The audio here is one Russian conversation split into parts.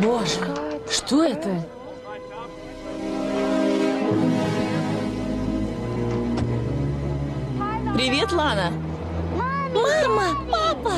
Боже, что это? Привет, Лана. Мама! Папа!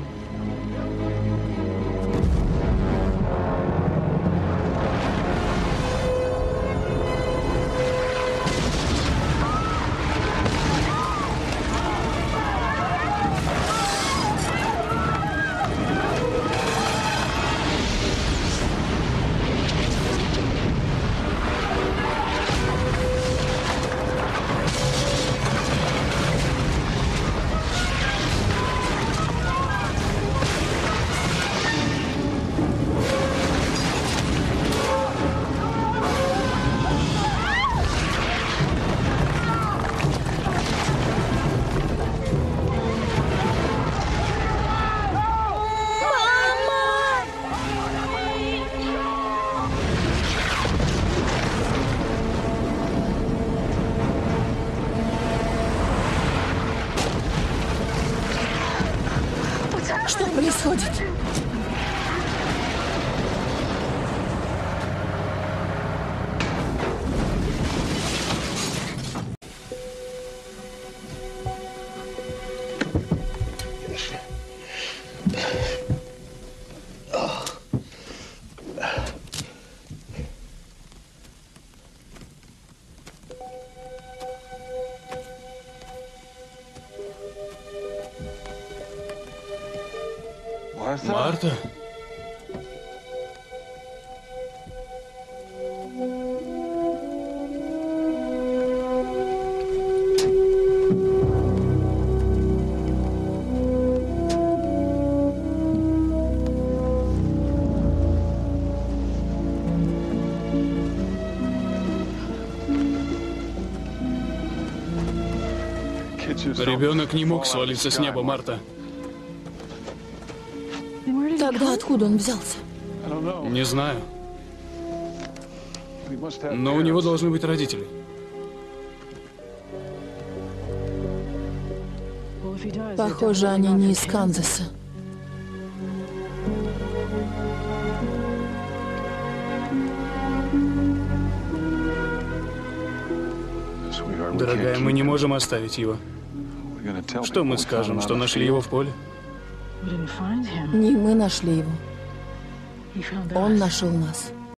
Что происходит? Марта? Ребенок не мог свалиться с неба, Марта. Тогда откуда он взялся? Не знаю. Но у него должны быть родители. Похоже, они не из Канзаса. Дорогая, мы не можем оставить его. Что мы скажем, что нашли его в поле? Не мы нашли его. Он нашел нас.